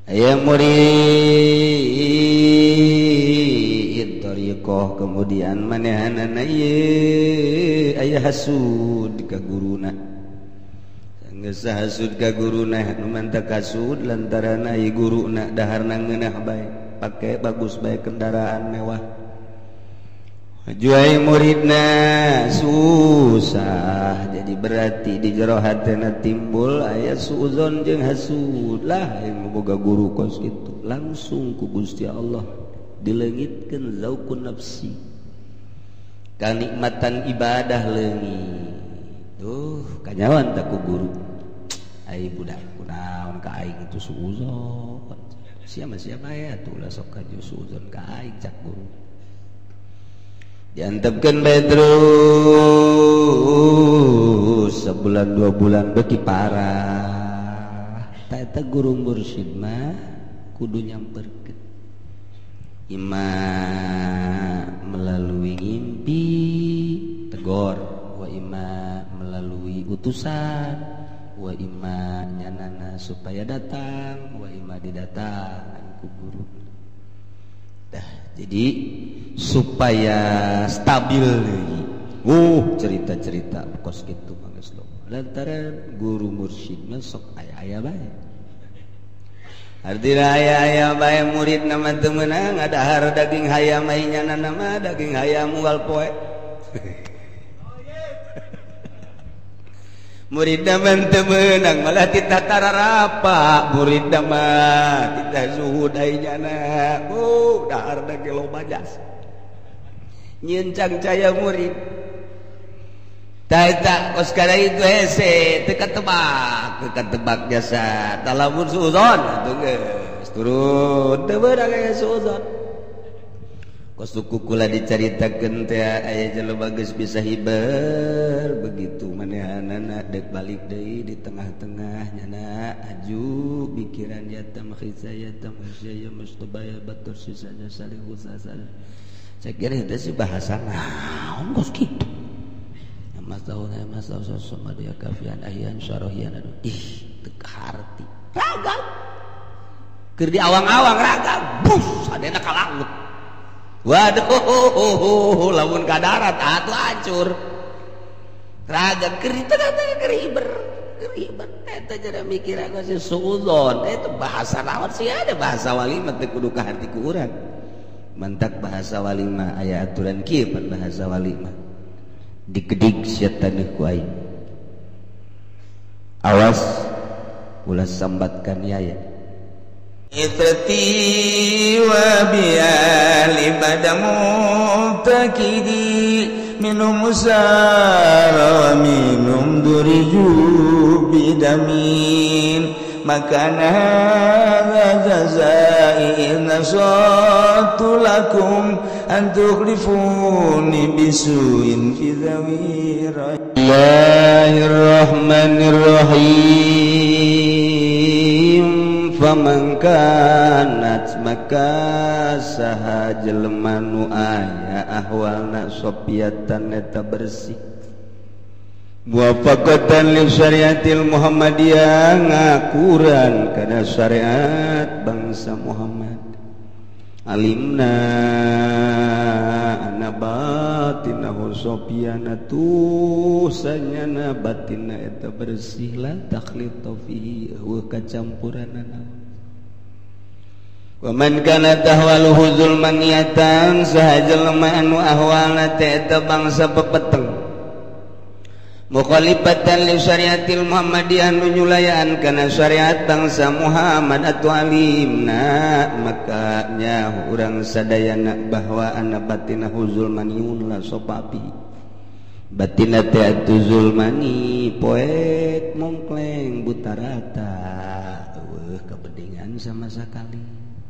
aya murid thariqah kemudian manehanana ieu aya hasud ka guruna geus hasud ka guruna nu mantak hasud lantaran aya guruna daharna ngeunah bae pake bagus bae kendaraan mewah juai muridna susah jadi berarti di jero hatena timbul aya suudzon jeung hasud lah yang boga guru kos kitu langsung ku Gusti Allah dileungitkeun zauqun nafsi kanikmatan ibadah leungit tuh kanyawan tak ku guru ai budak kunaon ka aing itu suudzon siapa ya tuh lah sok kaju suudzon ka aing cak guru diantepkeun bae terus sebulan 2 bulan beuki parah ta eta guru mursyid mah kudu nyamperkeun imma melalui ngimpi tegor wa imma melalui utusan wa imma nyanana supaya datang wa imma didatang ku guru jadi supaya stabil deui cerita-cerita kos kitu mangges lo lantaran guru mursyid mah sok aya-aya bae artina aya-aya bae murid nama teu meunang ngadahar daging hayam mainyana nama daging hayam unggal poe murid nama teu meunang malah kita tararapa murid nama kita zuhud ainyana dahar daging loba jas nyencang caya murid tak kos kada itu hese teu katebak jasa talamun suudzon atuh geus turun teu beurang aya suudzon kos suku kula dicaritakeun teh aya jelema geus bisa hiber begitu manehanana dek balik deui di tengah-tengah nyana aju pikiran yatam khizaya tamsya mustabaya batur sisanya salihu sasal saya kira itu sih bahasa naon kos kitu mas tahu sama dia kafian ahyan syarahian teu kaharti ragam keur di awang-awang ragam bus adena ka laut waduh lamun ka darat atuh hancur ragam keur diteu keriber eta jadi mikir aku sih suudzon eta bahasa naon sih ada bahasa walimah teu kudu ka harti ku urang mantak bahasa walimah aya aturan kieu pan bahasa walimah dikedik setan ku aing awas ulah sambatkan yaya itrati wa biali badamu takidi minum musara wa minum duriju bidamin makana jazai nasatu lakum antukhlifuni bisuin fi zawira Bismillahirrahmanirrahim faman kanat maka saha jelema nu aya ahwalna sopiatan eta bersih muwafaqatan li syariatil Muhammadiyah ngakuran kana syariat bangsa Muhammad alimna ana batinahu sofiyana tu sanyana batinna eta bersih la takhlita fihi wa kacampuranana wa man kana tahwaluhu zulmaniyatan sahajalma anu ahwalna eta bangsa pepeteng mukhalifatan li syariatil Muhammadiyah nu nyulayaan kana syariat bangsa Muhammad atu alimna maka nya urang sadayana bahwa ana batina zulmaniun la sopapi batina teh atu zulmani poek mongkleng buta rata kebedingan sama sekali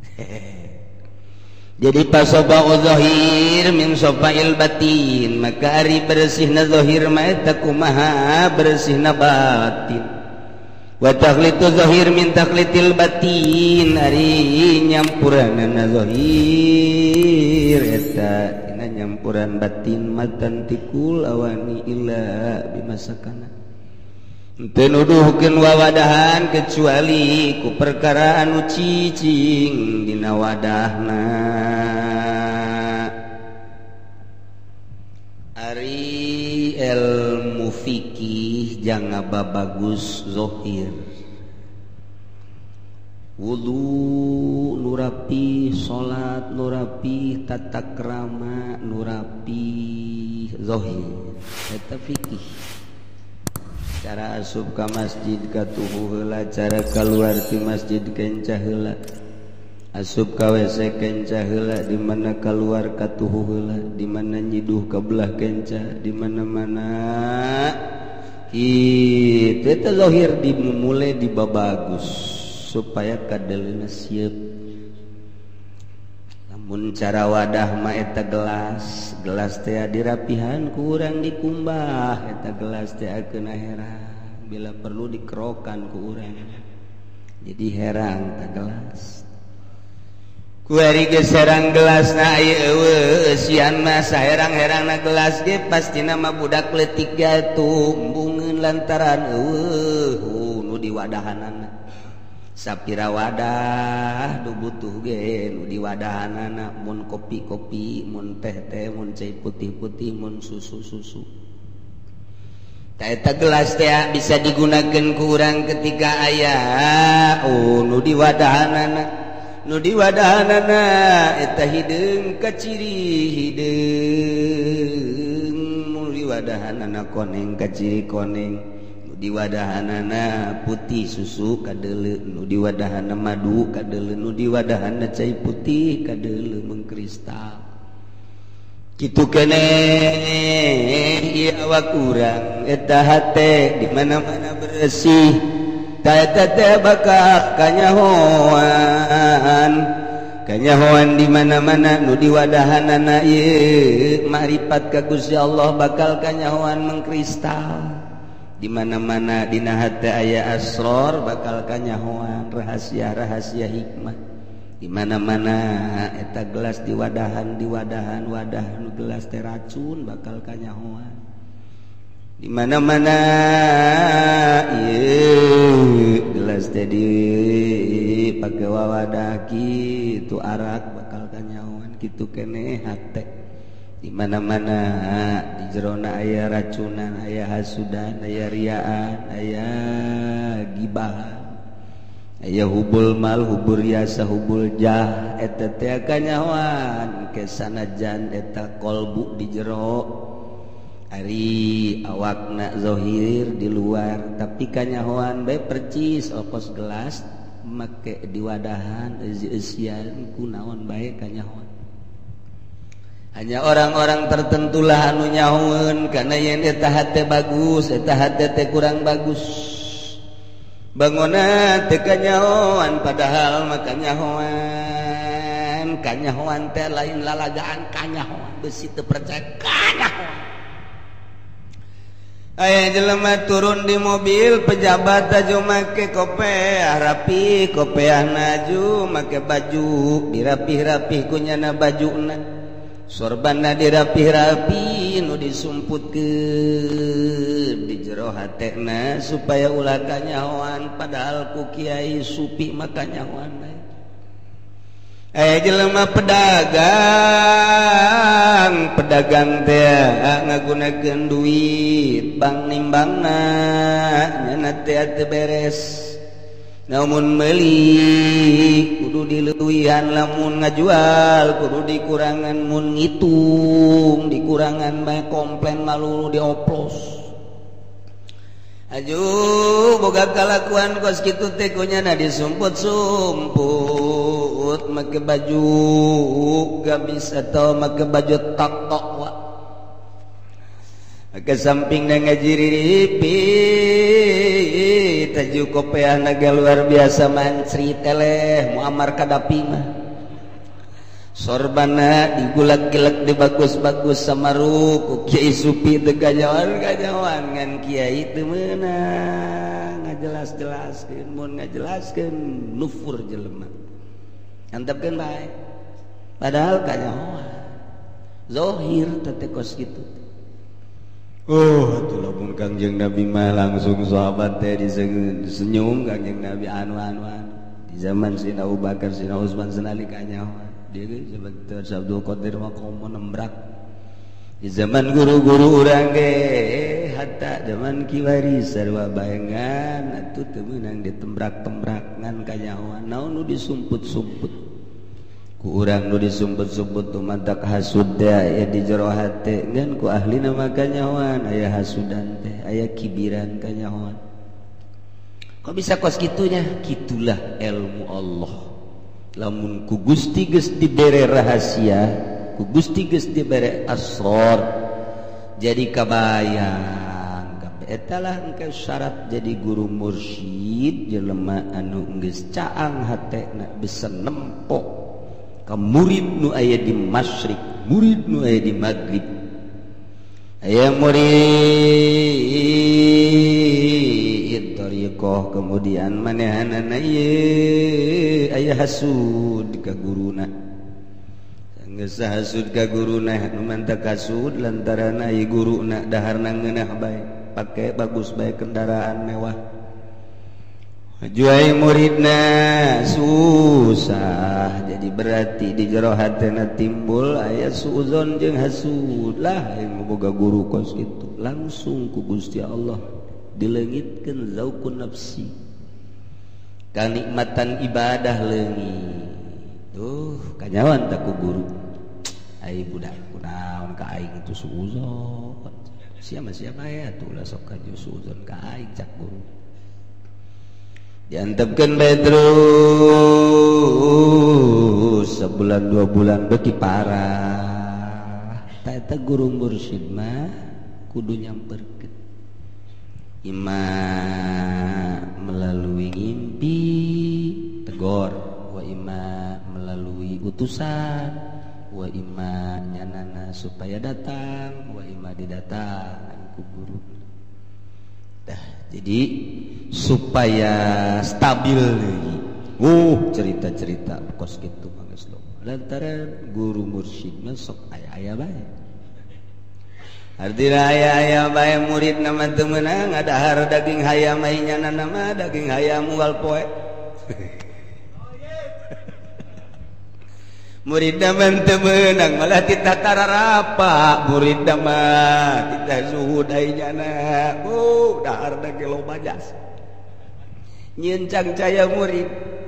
jadi pasobau zahir min sofail batin maka ari bersihna zahir mah eta kumaha bersihna batin wa takhlitu zahir min takhlitil batin ari nyampuranna zahir eta dina nyampuran batin matan tikul awani illa bimasakana teu nuduhkeun wawadahan kecuali ku perkara anu cicing dina wadahna. Ari ilmu fikih jangan bagus zohir. Wudu nurapi, salat nurapi, tata krama nurapi, zohir eta fikih. Cara asup ka masjid katuhu heula, cara kaluar ti masjid kenca heula, asup ka WC kenca heula, di mana kaluar katuhu heula, di mana nyiduh ka belah kenca, di mana-mana kitu eta zahir dimulai dibabagus supaya kadeleuna sieup. Lamun cara wadah mah eta gelas teh dirapihan ku urang dikumbah, eta gelas teh akeuna herang bila perlu dikerokan ku urang jadi herang ta gelas. Ku ari geus herang gelasna ieu eueuh sian mah saherang-herangna gelas ge pastina mah budak leutik gatumbungeun lantaran eueuh nu diwadahanana. Sapira wadah nu butuh ge nu diwadahanana, mun kopi-kopi, mun teh-teh, mun cai putih-putih, mun susu-susu. Ta eta gelas teh bisa digunakeun ku urang ketika aya nu diwadahanana. Nu diwadahanana eta hideung ka ciri hideung, nu diwadahanana koneng ka ciri koneng. Di wadahanana putih susu kadeuleu, nu di wadahana madu kadeuleu, nu di wadahana cai putih kadeuleu mengkristal. Kitu keneh ieu awak urang eta hate di mana-mana bersih. Ta eta teh bakal kanyahoan di mana-mana nu di wadahanana ieu makrifat ka Gusti Allah bakal kanyahoan mengkristal. Di mana-mana dina hate aya asror bakal kanyahoan rahasia-rahasia hikmah. Di mana-mana eta gelas diwadahan wadah nu gelas teh racun bakal kanyahoan. Di mana-mana ieu gelas teh dipake wawadah kitu arak bakal kanyahoan. Kitu keneh hate. Di mana-mana di jerona aya racunan, aya hasudan, aya riaan, aya gibahan, aya hubul mal, hubul riasa, hubul jah, eta teh kanyahoan ke sanajan eta kolbu di jero ari awakna zahir di luar, tapi kanyahoan bae percis opos gelas make di wadahan eusi-eusian kunaon bae kanyahoan. Hanya orang-orang tertentulah anu nyahoeun karena yen eta hate bagus, eta hate teh kurang bagus. Bangona teu kanyahoan padahal mah kanyahoan teh lain lalagaan kanyahoan beusi teu percaya kanyahoan. Aya jelema turun di mobil pejabat aju make kopeah rapi, kopeah naju make baju dirapih-rapih kunyana bajuna. Sorbanna dirapih-rapih nu disumputkeun di jero hatena supaya ulah kanyahoan padahal ku kiai supi mah kanyahoan bae. Aya jelema pedagang teh ngagunakeun duit bang nimbangna nyana teh beres. Namun meuli kudu dileuwihan, lamun ngajual kudu dikurangan, mun ngitung dikurangan bae komplain malu dioplos. Aju boga kalakuan kos kitu teh kunyana disumput-sumput make baju gamis atau make baju tok-tok wa. Ke samping na ngajiripi taju kopeah naga luar biasa mancri teleh muamar kadapi mah sorbana digulak-gilak dibagus-bagus samaru ku kiai supi teu kanyahoan ngan kiai teu meunang ngajelas-jelaskeun, mun ngajelaskeun nufur jelema antepkeun bae padahal kanyahoan zahir teh kos kitu. Oh, atuh lamun Kangjeng Nabi mah langsung sahabat teh disenyum Kangjeng Nabi anu. Di zaman Sina Abu Bakar, Sina Utsman senalika nyawa. Dia sebentar Abdul Qadir mah komo nembrak. Di zaman guru-guru urang ge hatta zaman kiwari sarua bayangan atuh teu meunang ditembrak-tembrak ngan kanyawa. Naon nu disumput-sumput. Ku urang nu disumput-sumput tu mantak hasud teh aya di jero hate ngan ku ahlina mah kanyawan aya hasudan teh aya kibiran kanyawan. Kok bisa kos kitunya? Kitulah ilmu Allah. Lamun ku Gusti geus dibere rahasia, ku Gusti geus dibere asrar, jadi kabayang kabeh eta lah engke syarat jadi guru mursyid jelema anu geus caang hatena bisa nempo ka murid nu aya di masyrik, murid nu aya di maghrib. Aya murid tariqah kemudian manehanana ieu aya hasud ka guruna. Geus hasud ka guruna nu mantak hasud lantaran ieu guruna daharna ngeunah bae, pake bagus bae kendaraan mewah. Juai muridna susah, jadi berarti di jero hatena timbul aya suudzon jeung hasud lah yang boga guru kos itu langsung ku Gusti Allah dileungitkeun zauqun nafsi kanikmatan ibadah leungit. Tuh kanyawan tak ku guru ai budak kunaon ka aing itu suudzon siapa aya tuh lah sok ka suudzon ka aing cak guru diantepkeun bae terus sebulan 2 bulan beuki parah. Eta guru mursyid mah kudu nyamperkeun. Ima melalui ngimpi tegor, wa ima melalui utusan, wa ima nyanana supaya datang, wa ima didatang ku guru. Jadi supaya stabil deui. Cerita-cerita kos kitu mah geus lo. Lantaran guru mursyid mah sok aya-aya bae. Artina aya-aya bae muridna mah teu meunang ngadahar daging hayam ainyana mah daging hayam unggal poe. Muridna mah teu meunang malah ditata rarapa muridna mah kita zuhud ainyana. Dahar daging loba jas. Nyencang caya murid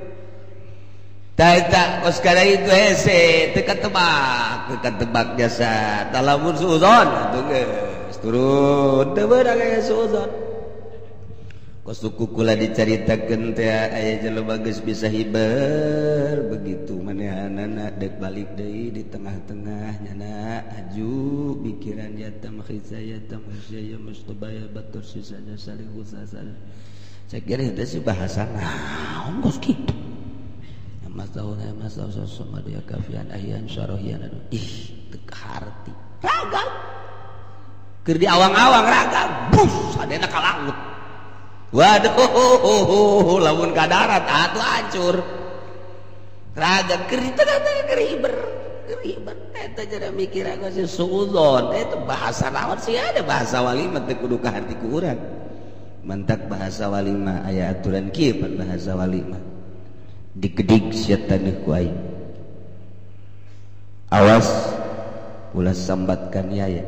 tak kos kada itu hese teu katebak jasa talamun suudzon atuh geus turun teu beurang aya suudzon kos suku kula dicaritakeun teh aya jelema geus bisa hiber begitu manehanana dek balik deui di tengah-tengah nyana aju pikiran yatam khizayat masyaya mustabaya batur sisanya salih usasal. Saya kira itu sih bahasa naon kos kitu. Mas tahu sama dia kafian ahyan syarahian ih teu harti. Ragang. Keur di awang-awang ragang. Bus sadena ka laut. Waduh, lamun ka darat atuh hancur. Ragang keur di tengah-tengah keriber. Eta jadi mikir aku sih suudzon. Eta bahasa naon sih ada bahasa walimah teu kudu ka hati ku urang. Mantak bahasa walimah aya aturan kieu pan bahasa walimah digedig sia taneuh ku aing awas ulah sambatkan yaya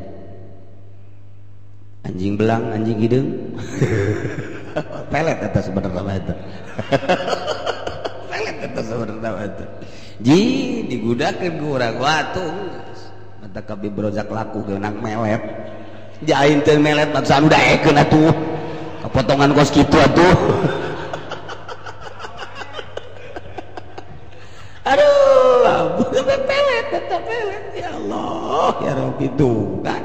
anjing belang anjing hideung pelet eta sebenarnya mah eta pelet eta sebenarnya mah eta ji digudakeun ku urang watuh mantak kabeh brojak laku geunang melet jain teu melet mah sanu daekeun atuh potongan kos gitu atuh. Aduh, pelet ya Allah, ya Rabbi tuh kan.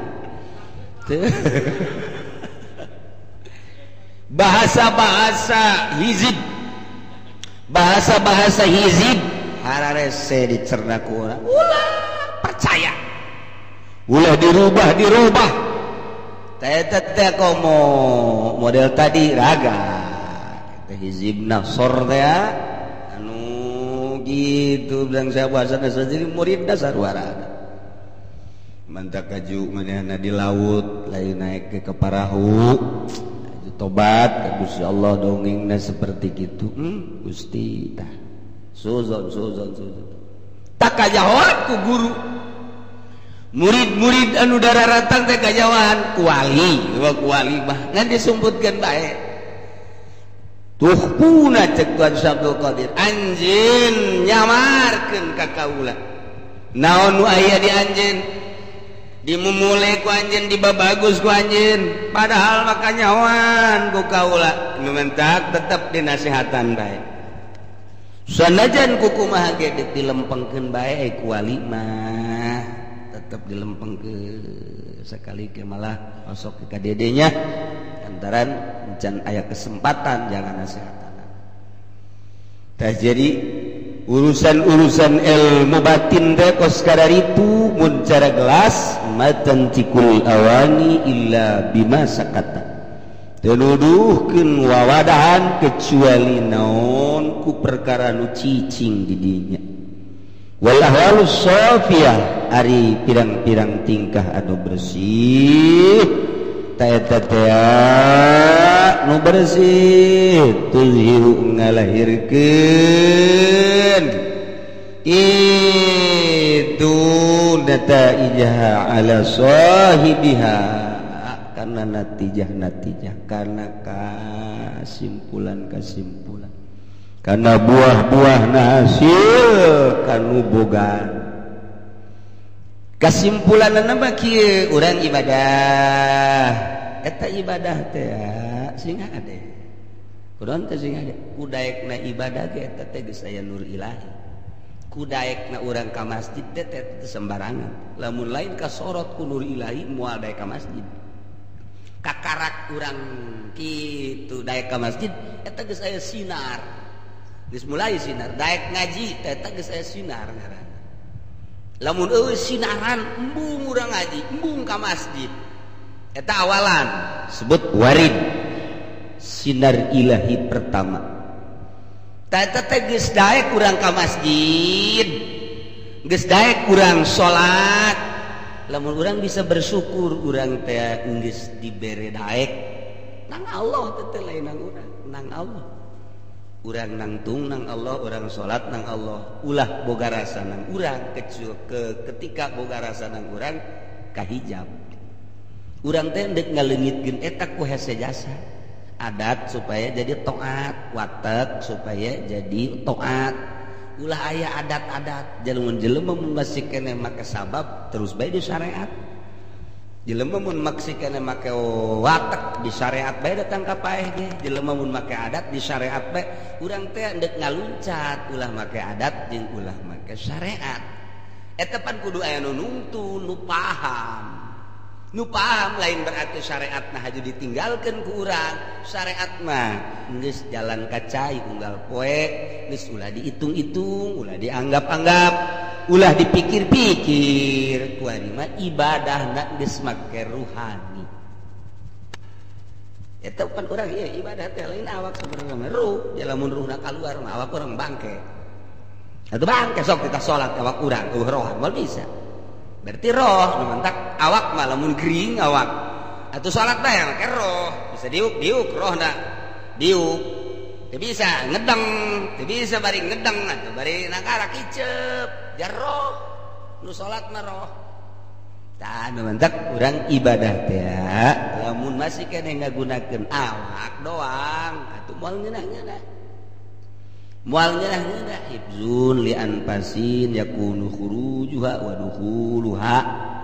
Bahasa-bahasa hizib. Bahasa-bahasa hizib hararese dicerna ku urang. Ulah percaya. Ulah dirubah. Teh komo model tadi raga teh hizib nasor teh anu gitu bilang saya bahasa jadi muridna sarua raga mantak kaju manehna di laut lain naik ke perahu tobat ka Gusti Allah dongengna seperti kitu Gusti tah suzon tak kajawab ku guru murid-murid anu dararatang teh kajawan ku wali mah ngan disumputkeun bae tuh puna cek Tuan Abdul Qadir anjeun nyamarkeun ka kaula naon nu aya di anjeun dimumule ku anjeun dibabagus ku anjeun padahal maka nyawan ku kaula nu mentak tetep dinasihatan bae sanajan ku kumaha ge dilempengkeun bae ku wali mah tetep dilempengkeun sekali ke malah masuk ke dedenya lantaran encan aya kesempatan jangan nasihatan tah jadi urusan-urusan ilmu batin teh kos kadaritu mun cara gelas matan tikul awani illa bima sakata teu nuduhkeun wawadahan kecuali naon ku perkara nu cicing di dinya wal ahwalus shafiyah ari pirang-pirang tingkah anu bersih ta eta teh nu bersih tuzhiru ngalahirkeun itu nataijah ala sahibiha karena natijah karena kesimpulan karena buah-buah hasil kanu boga kesimpulanna mah kieu urang ibadah eta ibadah teh sing ade kunaon teh sing ade kudaekna ibadah ge eta teh geus aya nur ilahi kudaekna urang ka masjid teh sembarangan lamun lain kasorot ku nur ilahi moal daek ka masjid kakarak urang kitu daek ka masjid eta geus aya sinar geus mulai sinar daek ngaji teh eta geus aya sinar ngaranna lamun eueuh sinaran embung urang ngaji embung ka masjid eta awalan sebut warid sinar ilahi pertama eta teh geus daek urang ka masjid geus daek urang salat lamun urang bisa bersyukur urang teh geus dibere daek nang Allah teh lain nang urang nang Allah urang nangtung nang Allah urang salat nang Allah ulah boga rasa nang urang ketika boga rasa nang urang kahijab urang teh endek ngaleungitkeun eta ku hese jasa adat supaya jadi taat watek supaya jadi taat ulah aya adat-adat jelema mun masih keneh make sabab terus bae di syariat jelema mun masih keneh make watek di syariat bae datang ka paeh ge jelema mun make adat di syariat bae urang teh endek ngaluncat ulah make adat jeung ulah make syariat eta pan kudu aya nu nuntun nu paham lain berarti syariat nah haju ditinggalkan ku urang syariat mah geus jalan kacai unggal poe geus ulah dihitung-hitung ulah dianggap-anggap ulah dipikir-pikir ku ari mah ibadahna geus make ruhani eta pan urang ieu ibadah teh lain awak sabarang ruh lamun ruhna kaluar mah awak urang bangke atuh bangke sok kita salat awak urang rohan moal bisa berarti roh numantak awak mah lamun gering awak atuh salat bae make roh bisa diuk rohna diuk teu bisa ngedeng teu bisa bari ngedeng atuh bari nakara kicep jar roh nu salat mah roh tah numantak urang ibadah teh lamun masih keneh ngagunakeun awak doang atuh moal ngeunah-ngeunah moal ngeunah hibzun li anfasin yakunu khurujuha wa dukhuluha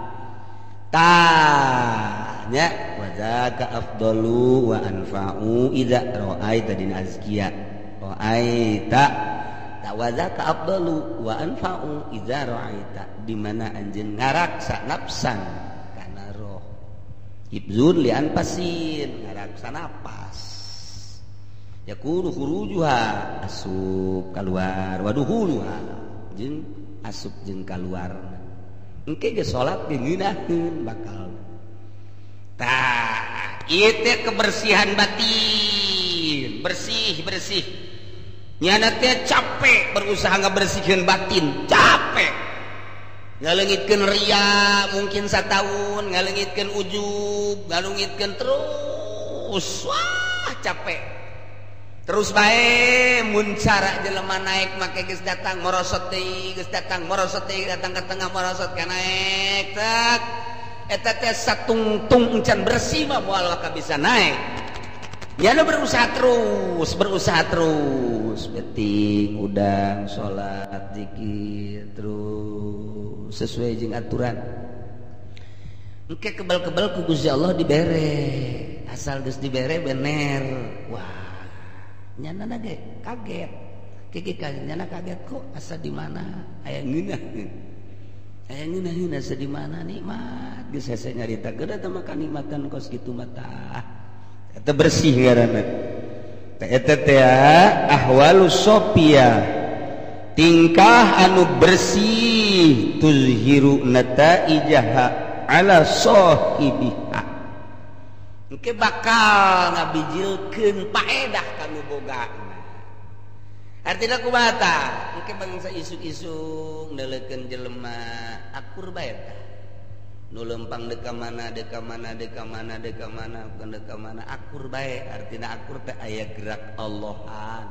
tanya wa zaka afdalu wa anfa'u idza ra'aita din azkiya ra'aita wa zaka afdalu wa anfa'u idza ra'aita di mana anjeun ngaraksa nafsan kana roh hibzun li anfasin ngaraksa napas yakunu khurujuha asup keluar waduhuluha jeung asup jeung keluar engke ge salat ge ngeunaheun bakal tah ieu teh kebersihan batin bersih nyana teh capek berusaha ngabersihkeun batin capek ngalengitkeun ria mungkin satahun ngalengitkeun ujub ngalengitkeun terus wah capek terus bae mun cara jelema naik make geus datang morosot deui geus datang morosot deui datang ka tengah morosot ka naik tak eta teh satungtung encan bersih mah moal ka bisa naik nyana berusaha terus penting udang salat zikir terus sesuai jeung aturan engke kebal-kebal ku Gusti Allah dibere asal geus dibere bener wah nyana ge kaget kiki nyana kaget kok asa di mana aya ngeunah asa di mana nikmat geus hese nyarita geura teh mah kanikmatan kos kitu mata eta bersih ngaranna eta teh ahwalus sofia tingkah anu bersih tuzhiru nataijaha ala sahibiha engke bakal ngabijilkeun paedah kanu bogana artina kumaha tah engke bangsa isuk-isuk neuleukeun jelema akur bae tah nu lempang deka mana akur bae artina akur teh aya gerak Allahan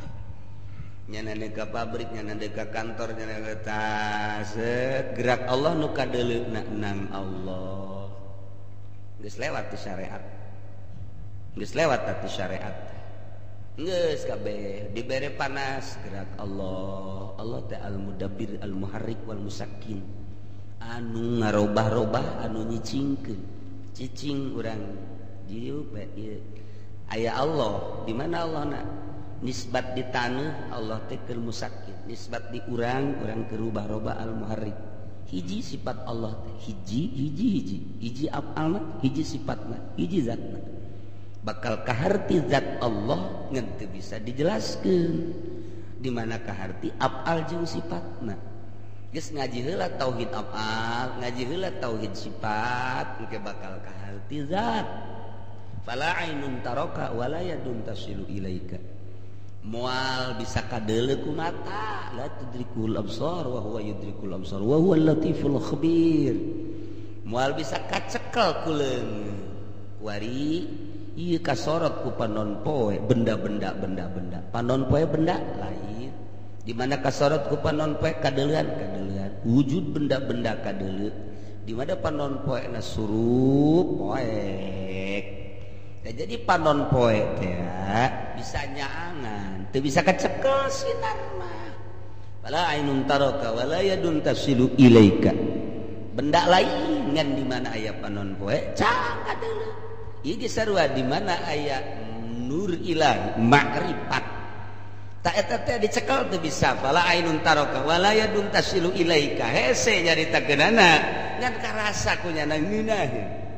nyana deka pabrik nyana deka kantor nyana deka gerak Allah nu kadeuleuna nang Allah geus lewat ti syariat geus lewat ti syariat geus kabeh dibere panas gerak Allah teh al-mudabbir al-muharrik wal musakkin anu ngarobah-robah anu nyicingkeun cicing urang dieu aya Allah di mana Allahna nisbat di taneuh Allah teh keur musakkin nisbat di urang keur rubah-robah al muharrik hiji sifat Allah teh hiji afalna hiji sifatna hiji zatna bakal kaharti zat Allah ngan teu bisa dijelaskeun di mana kaharti afal jeung sifatna geus ngaji heula tauhid afal ngaji heula tauhid sifat engke bakal kaharti zat fala ainun taraka wala yadun tasilu ilaika moal bisa kadeuleu ku mata la tudrikul absar wa huwa yudrikul absar wa huwal latiful khabir moal bisa kacekel ku leungeun wari ieu kasorot ku panon poe benda-benda panon poe benda lain di mana kasorot ku panon poe kadeulean wujud benda-benda kadeuleu di mana panon poe na surup poek jadi panon poe teh bisa nyaangan teu bisa kacekel sinar mah wala ainun taraka wala yadun tasilu ilaika benda lain ngan di mana aya panon poe can kadeuleu ieu ge sarua di mana aya nur ilahi makrifat tak eta teh dicekel teu bisa fala ainun taraka wala yadun tasilu ilaika hese nyaritakeunana ngan karasa ku nyana ngeunah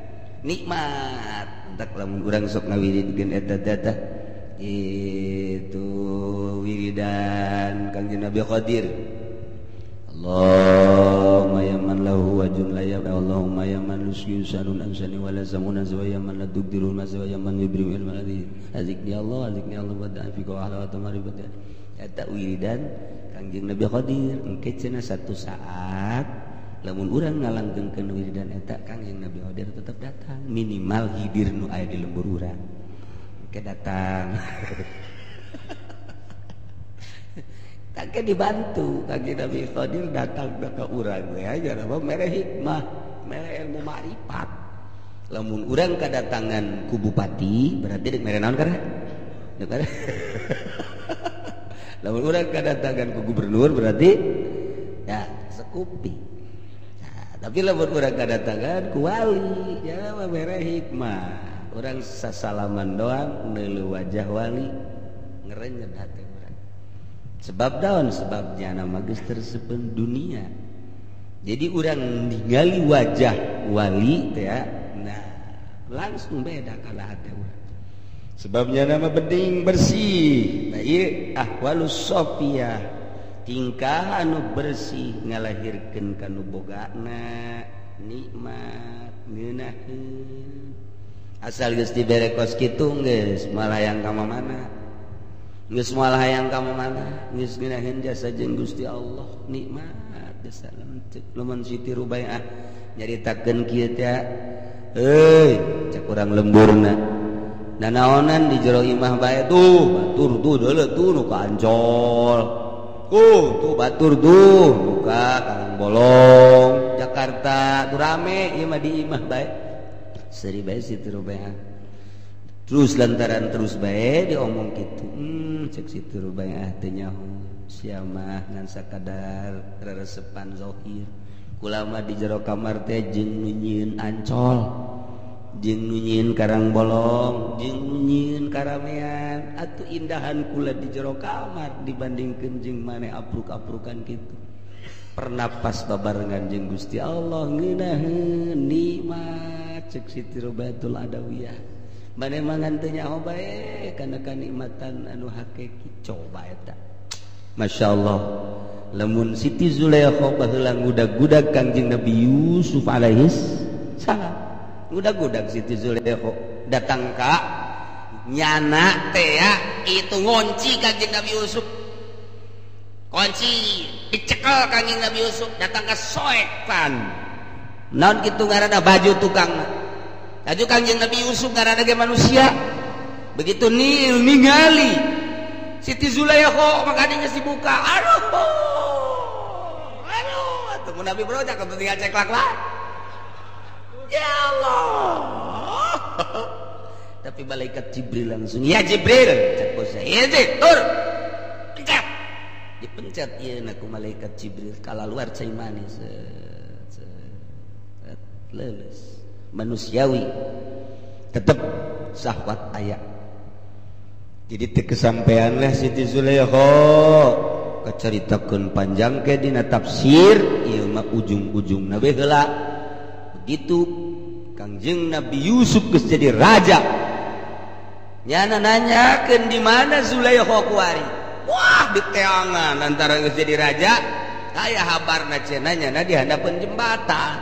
nikmat entak lamun urang sok ngawiridkeun eta teh itu wiridan Kangjeng Nabi Qadir Allahumma ya man lahu wajhun la ya Allahumma ya man lusyusanun ansani wala zamuna wa ya man ladukdirul maswa ya man yubrim ilman hadis azikni Allah bada'an fi qawla wa tamaribata eta wiridan Kangjeng Nabi Qadir engke cenah satu saat lamun urang ngalanggengkeun wiridan eta Kangjeng Nabi Qadir tetep datang minimal hidir nu aya di lembur urang engke datang tak dibantu Kangjeng Nabi Qadir datang ke urang we aja apa mere hikmah mere ilmu makrifat lamun urang kadatangan ku bupati berarti deuk mere naon kana deuk kana lamun urang kadatangan ku gubernur berarti ya sekupi nah, tapi lamun urang kadatangan ku wali ya mere hikmah urang sasalaman doang neuleuh wajah wali ngerenyet hati sebab daun sebabnya nama geus tersepen dunia jadi urang ningali wajah wali teh nah langsung beda kalah hati urang sebabnya nama beding bersih nah ieu ahwalus sofiyah tingkah anu bersih ngalahirkeun kanu bogana nikmat ngeunaheun asal geus dibere kos kitu geus malayang ka mana geus moal hayang ka mana geus ngeunaheun jasa jeung Gusti Allah nikmat jasa lamun Siti Rubaiah nyaritakeun kieu teh cek urang lemburna nanaonan di jero imah bae tuh batur tuh deuleu tuh nu ka Ancol tuh batur tuh nu ka Karang Bolong Jakarta tuh rame ieu mah di imah bae seri bae Siti Rubaiah terus lantaran terus bae diomong kitu cek Siti Rubaiah teh nyaho sia mah ngan sakadar reresepan zahir kula mah di jero kamar teh jeung nyieun Ancol jeung nyieun Karang Bolong jeung nyieun karamean atuh indahan kula di jero kamar dibandingkeun jeung mane apruk-aprukan kitu pernapas babarengan jeung Gusti Allah ngeunaheun nikmat cek Siti Rubaiatul Adawiyah mane mangan teu nyaho bae kana kanikmatan anu hakiki coba eta masyaallah lamun Siti Zulaikha baheula ngudag-gudag Kangjeng Nabi Yusuf alaihis salam ngudag-gudag Siti Zulaikha datang ka nyana teh ya itu ngunci Kangjeng Nabi Yusuf kunci dicekel Kangjeng Nabi Yusuf datang ka soekan naon kitu ngaranna baju tukangna baju Kangjeng Nabi Yusuf ngaranna ge manusia begitu ningali Siti Zulaikha maka geus dibuka aduh atuh mun Nabi Bro cak tinggal ceklak lah ya Allah tapi malaikat Jibril langsung ya Jibril cak bos ya tur pencet dipencet ieu na ku malaikat Jibril kala luar cai manis leuleus manusiawi tetep syahwat aya jadi teu kesampean lah Siti Zulaikha kacaritakeun panjang ke dina tafsir ieu mah ujung-ujungna we heula begitu Kangjeng Nabi Yusuf geus jadi raja nyana nanyakeun di mana Zulaikha kuari wah diteangan antara geus jadi raja aya habarna cenah nyana di handapeun jembatan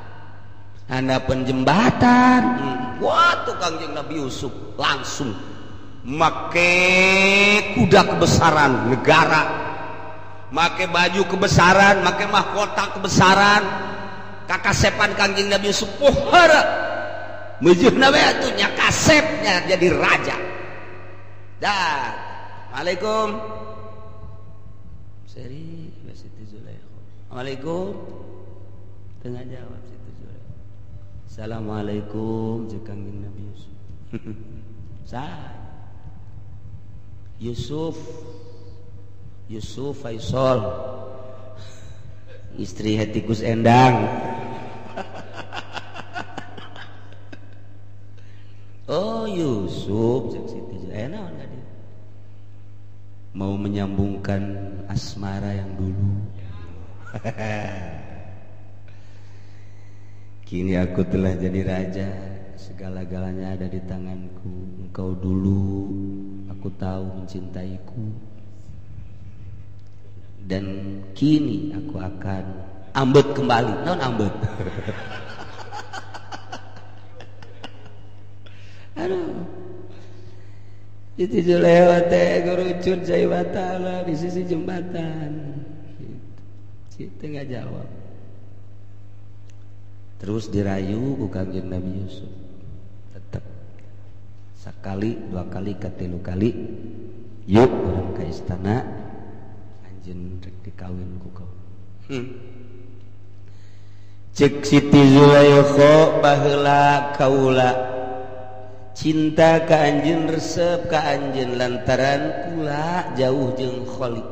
wah tuh Kangjeng Nabi Yusuf langsung make kuda kebesaran negara make baju kebesaran make mahkota kebesaran kakasepan Kangjeng Nabi Yusuf pohara meujeunna we atuh nya kasepnya jadi raja dah Assalamualaikum seri Siti Zulaikha Assalamualaikum tengah jawab Siti Zulaikha Assalamualaikum jeung Kangjeng Nabi Yusuf saya Yusuf Faisal istri Hetikus Endang oh Yusuf cek Siti enak tadi mau menyambungkan asmara yang dulu kini aku telah jadi raja segala-galanya ada di tanganku engkau dulu aku tahu mencintaiku dan kini aku akan ambet kembali non ambet aduh Siti Zulaikha teh gerucut cai batala di sisi jembatan Siti nggak jawab terus dirayu ku Kangjeng Nabi Yusuf tetap sakali dua kali katilu kali yuk urang ka istana anjeun rek dikawin ku kau cek Siti Zulaikha baheula kaula cinta ka anjeun resep ka anjeun lantaran kula jauh jeung kholi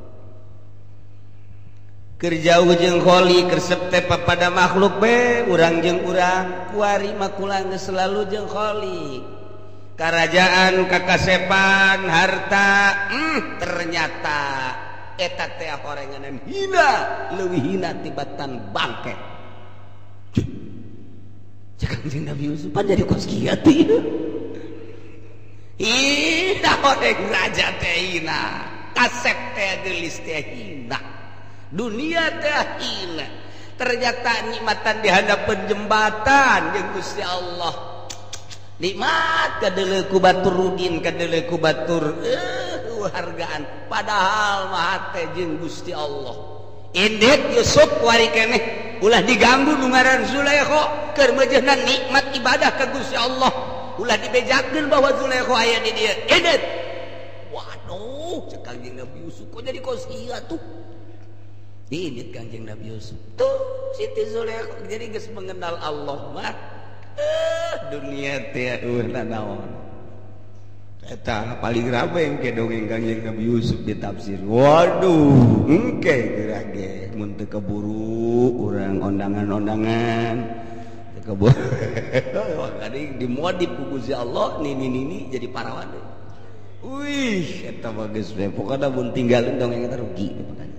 keur jauh jeung kholi kersep teh pada makhluk be urang jeung urang kuari mah kula geus selalu jeung kholi karajaan kakasepan harta ternyata eta teh horenganan hina leuwih hina tibatan bangke cek Kangjeng Nabi Yusuf pan jadi kos kieu teh hina horeng raja teh hina kasep teh geulis teh hina dunia teh hina ternyata nikmatan di hadapan jembatan jeung Gusti Allah nikmat kadeuleu ku batur rudin kadeuleu ku batur hargaan padahal mah teh jeung Gusti Allah. Indit Yusuf wari keneh ulah diganggu nu ngaran Zulaikha keur meujeuhna nikmat ibadah ka Gusti Allah. Ulah dibejakeun bahwa Zulaikha aya di dieu. Indit. Waduh, cek Kangjeng Nabi Yusuf kok jadi kosia tuh. Diinit Kangjeng Nabi Yusuf. Tuh Siti Zulaikha jadi geus mengenal Allah mah. Dunia teh naon. Eta paling rame ke dongeng Kangjeng Nabi Yusuf di tafsir. Waduh, engke geura ge mun teu keburu urang ondangan-ondangan. Teu keburu. Kadi dimodif ku Gusti Allah nini jadi parawan deui. Wih, eta mah geus we pokona mun tinggalin dongeng eta rugi pokona.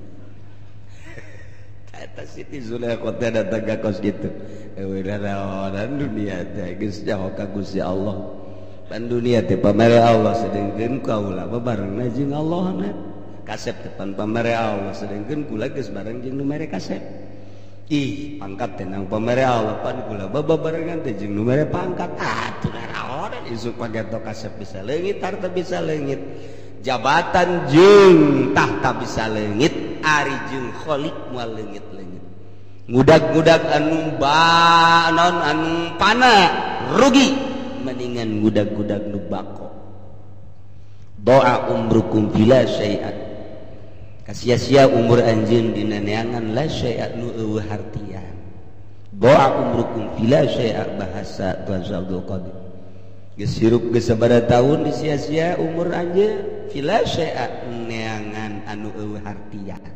Eta Siti Zulaikha teh datang ka kos kitu. Dan dunia teh geus nyaho ka Gusti Allah. Pan dunia teh pamere Allah sedengkeun kaula bareng jeung Allahna. Kasep teh pan pamere Allah sedengkeun kula geus bareng jeung nu mere kasep. Ih, pangkat teh nang pamere Allah pan kula babarengan teh jeung nu mere pangkat. Atuh naon isu pageto kasep bisa leungit harta bisa leungit. Jabatan jeung tahta bisa leungit, ari jeung kholiq moal leungit-leungit. Ngudag-ngudag anu banon anu pana rugi. Mendingan gudag-gudag nu bako. Doa umrukum bila syai'at. Kasia-sia umur anjeun dina neangan la syai'at nu eueuh hartian. Doa umrukum bila syai'at bahasa Abdul Qadir. Geus hirup geus sabaraha taun disia-sia umur anjeun bila syai'at neangan anu eueuh hartian.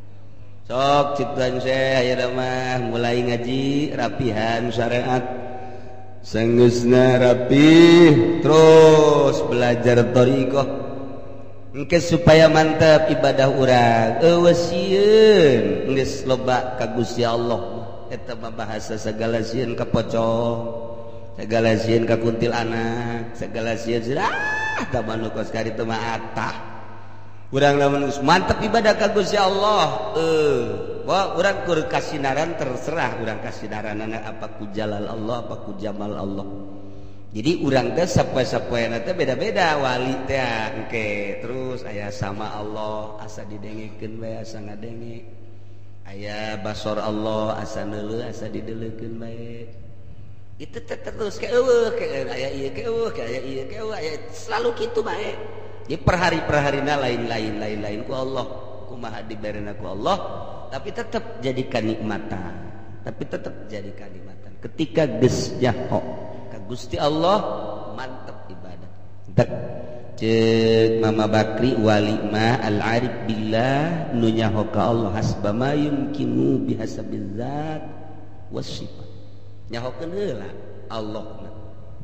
Sok ciptaan saya ayeuna mah mulai ngaji rapihan syariat. Sanggeusna rapih terus belajar thariqah engke supaya mantap ibadah urang eueuh sieun geus loba ka Gusti Allah eta mah bahasa sagala sieun ka pocong sagala sieun ka kuntilanak sagala sieun tah mah nu kos kari teh mah atah urang lamun geus mantap ibadah ka Gusti Allah wah urang keur kasinaran terserah urang kasinaranana apa ku jalal Allah apa ku jamal Allah. Jadi urang teh sapoe-sapoena teh beda-beda wali teh engke terus aya sama Allah asa didengekeun bae asa ngadenge. Aya basor Allah asa neuleuh asa dideuleukeun bae. Itu teh terus ke eueuh ke aya ieu ke eueuh ke aya ieu ke eueuh aya selalu kitu bae. Di per hari-perharina lain-lain ku Allah kumaha diberena ku Allah. Tapi tetap jadi kenikmatan. Tapi tetap jadi kenikmatan. Ketika geus nyaho ka Gusti Allah mantap ibadah. Dak ceuk Mama Bakri wali ma al-arif billah nu nyaho ka Allah hasba ma yumkinu bihasabiz zat wasifat. Nyahokeun heula Allahna.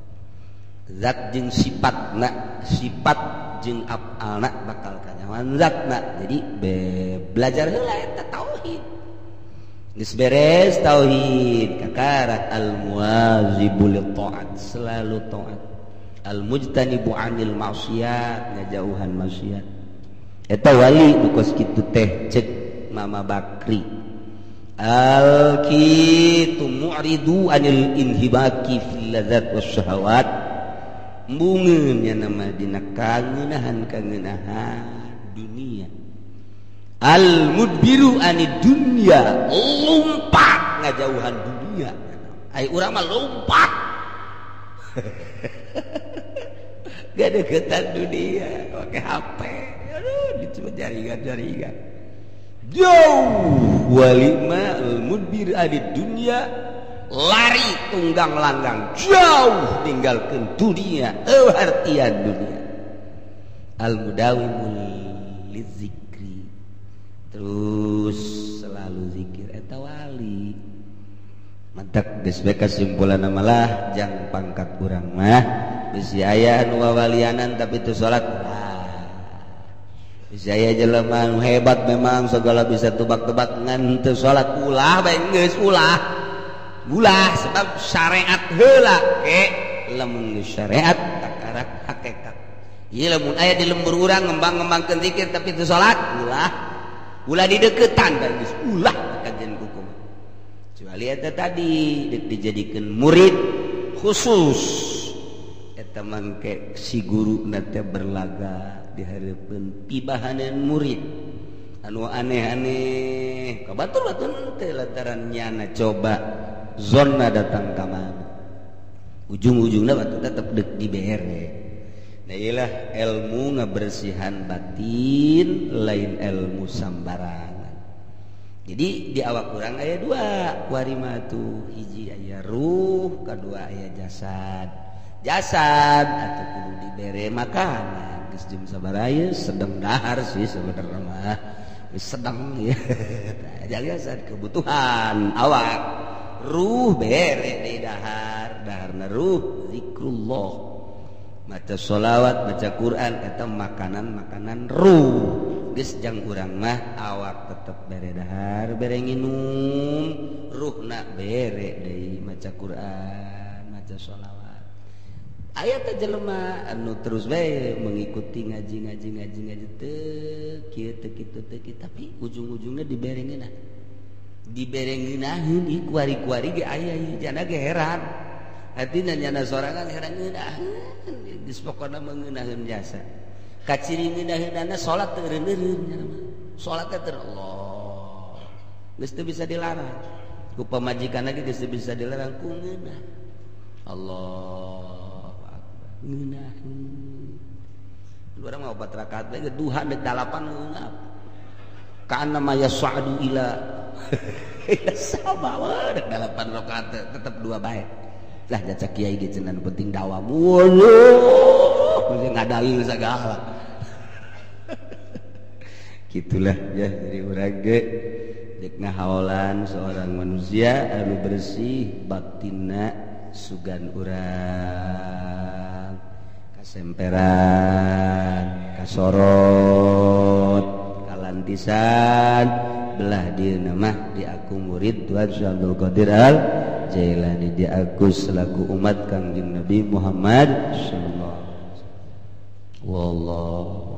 Zat jeung sifatna, sifat jeung af'alna bakal kanyawan zatna. Jadi belajar heula eta tauhid. Geus beres tauhid kakarat al-muwazibu lit-ta'at selalu taat. Al-mujtanibu 'anil ma'siyat ngajauhan maksiat. Eta wali nu kos kitu teh ceuk Mama Bakri. Al-kitu mu'ridu 'anil inhibaki fil ladzat wasyahawat. Bungeun nya nama dina kangeunahan dunia. Al mudbiru anid dunya lompat ngajauhan dunia. Ai urang mah lompat. Gak deketan dunia pakai HP. Aduh dicoba jaringan. Jauh walima al mudbir anid dunya lari tunggang langgang jauh tinggalkan dunia artian dunia. Al mudawimul lizikri terus selalu zikir eta wali mantap geus bae kesimpulan malah jang pangkat urang mah bisi aya nu wawalianan tapi teu salat bisi aya jelema nu hebat memang segala bisa tebak-tebak ngan teu salat ulah bae geus ulah sebab syariat heula ke lamun syariat takarak hakikat. Ieu lamun aya di lembur urang ngembang-ngembangkeun zikir tapi teu salat ulah di deukeutan dan geus ulah kajian hukum. Kecuali eta tadi dijadikeun murid khusus eta mangke si guru na teh berlaga dihareupeun pibahaneun murid anu aneh-aneh kabatur-batur teh lantaran nyana coba zonna datang ka mana ujung-ujungna batu tetep deuk dibere. Nah iyalah ilmu ngabersihan batin lain ilmu sambarangan. Jadi di awak urang aya dua warima tuh, hiji aya ruh, kedua aya jasad. Jasad atuh kudu dibere makanan geus jam sabaraha sedeng dahar sih sebenarnya mah sedang ya. Jasad kebutuhan awak, ruh bere di dahar, daharna ruh zikrullah. Maca sholawat, baca Quran, eta makanan ruh. Geus jang urang mah awak tetep bere dahar, bere nginum, ruhna bere deui maca Quran, maca sholawat. Aya teh jelema anu terus bae mengikuti ngaji teu kieu teu kitu teu kitu tapi ujung-ujungna diberengeunna. Diberengeunnaheun ieu kuari-kuari ge aya ieu jana ge heran. Hatina nyana sorangan heran ngeunaheun geus pokona meungeunnaheun jasa. Kaciri ngeunaheunana salat teu eureun-eureun nya mah. Salat teh Allah. Geus teu bisa dilarang. Ku pamajikanna ge geus teu bisa dilarang ku ngeunah. Allahu Akbar. Ngeunaheun. Urang mah 4 rakaat bae duha deuk 8 ngeunap. Kana ma yas'adu ila sama wah deuk 8 rakaat tetep 2 bae. Lah jaca kiai ge cenah penting dakwah mulu mesti ngadalil sagala. Gitulah ya jadi urang ge dek ngahaolan seorang manusia anu bersih batinna sugan urang kasemperan kasorot kalantisan belah dieuna mah di aku murid Tuhan Syekh Abdul Qadir Al Jailani di aku selaku umat Kangjeng Nabi Muhammad sallallahu alaihi wasallam. Wallahu